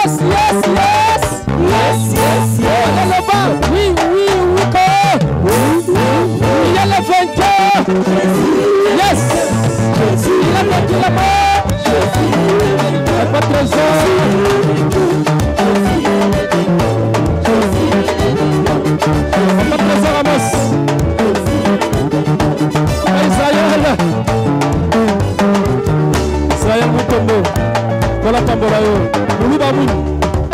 yes, yes, yes. Yes, yes, yes. Alléluia. Oui, oui, oui, il y a le vainqueur. Yes. Il a vaincu la mort. Il n'y a pas de trésor. Il n'y a pas de trésor à Amos. Israël. Israël Mutombo. Voilà Tambola yo. Moulou Bamoun.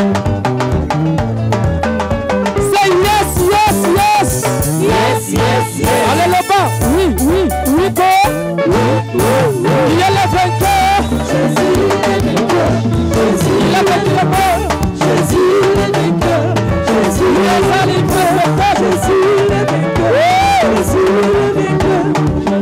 Say yes, yes, yes. Yes, yes, yes. Allez là-bas. Oui, oui, oui, go. Il y a le vainqueur. Jésus est vainqueur. Jésus il a vaincu la mort. Jésus est vainqueur. Jésus est vainqueur. Jésus est vainqueur. Jésus est vainqueur.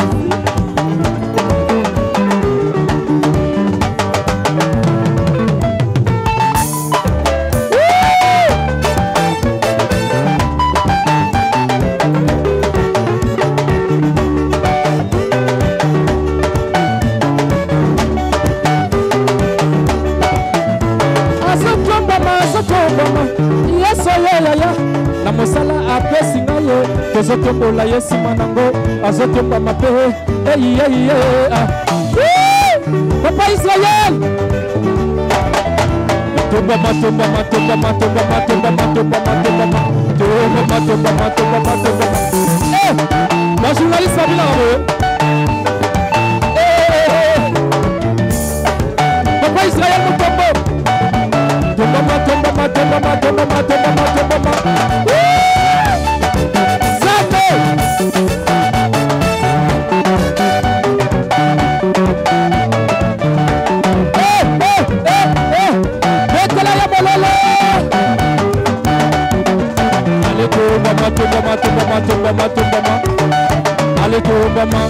Mosala apesi na ye tozotombola ye nsima nango azotombama mpe eyiye papa Israel tombama tombama tombama tombama tombama tombama tombama tombama tombama tombama bajournaliste babilanga papa Israel motombo tombama tombama tombama tombama tombama tombama allez tombama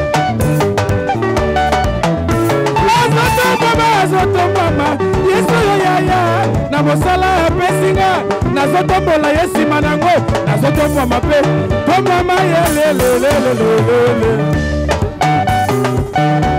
azotombama yesu yaya na mosala apesinga nazotombola ye nsima nango nazotombama mpe tombama yelelelelelele